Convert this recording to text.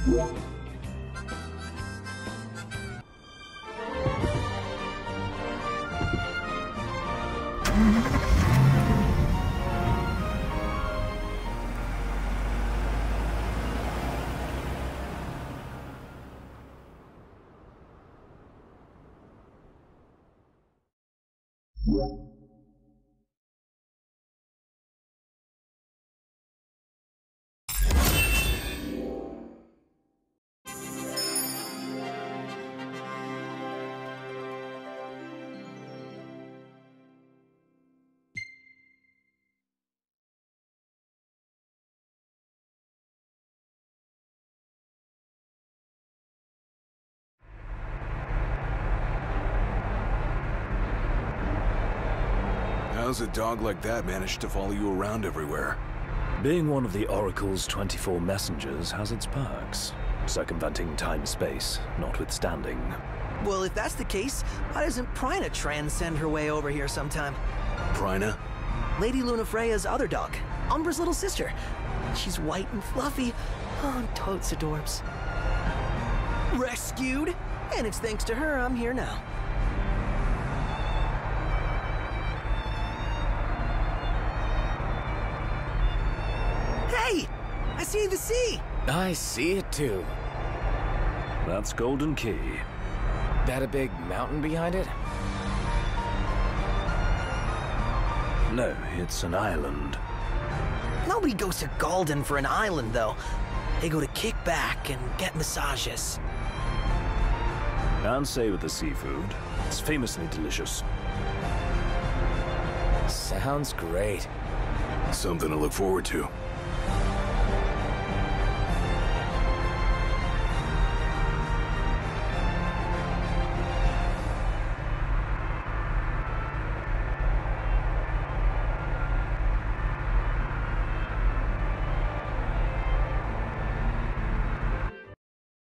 How's a dog like that manage to follow you around everywhere? Being one of the Oracle's 24 messengers has its perks. Circumventing time-space, notwithstanding. Well, if that's the case, why doesn't Prina transcend her way over here sometime? Prina? Lady Lunafreya's other dog, Umbra's little sister. She's white and fluffy. Oh, totes adorbs. Rescued! And it's thanks to her I'm here now. Hey! I see the sea! I see it too. That's Golden Key. That a big mountain behind it? No, it's an island. Nobody goes to Golden for an island, though. They go to kick back and get massages. And savor the seafood. It's famously delicious. Sounds great. Something to look forward to.